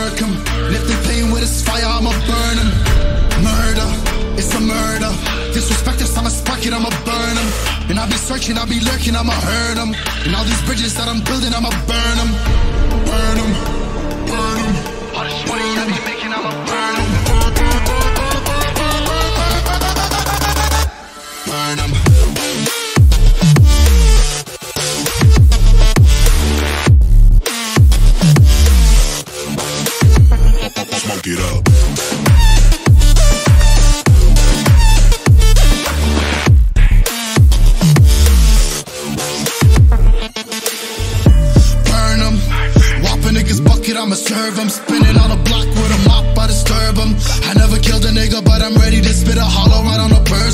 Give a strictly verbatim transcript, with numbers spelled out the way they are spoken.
murk 'em. And if they playing with his fire, I'ma burn 'em. Murder, it's a murder. Disrespect us, I'ma spark it, I'ma burn 'em. And I'll be searching, I'll be lurking, I'ma hurt 'em. And all these bridges that I'm building, I'ma burn 'em. Burn 'em, burn 'em. All this money I be making, I'ma burn 'em. Burn 'em. Smoke it up. Burn 'em. Whop a nigga's bucket, I'ma serve 'em. Spinning on a block with a mop, I disturb 'em. I never killed a nigga, but I'm ready to spit a hollow right on a person.